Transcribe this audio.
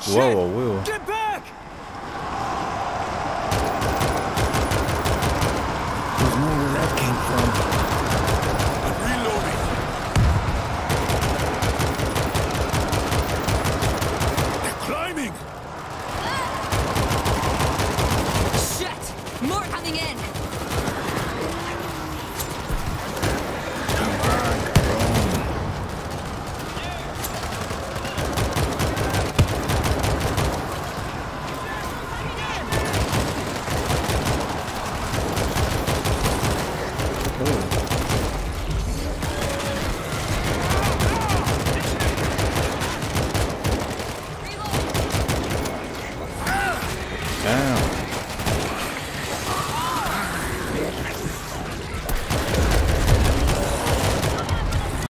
Wow, wow. Get back! There's more where that came from. I'm reloading. They're climbing! Shit! More coming in!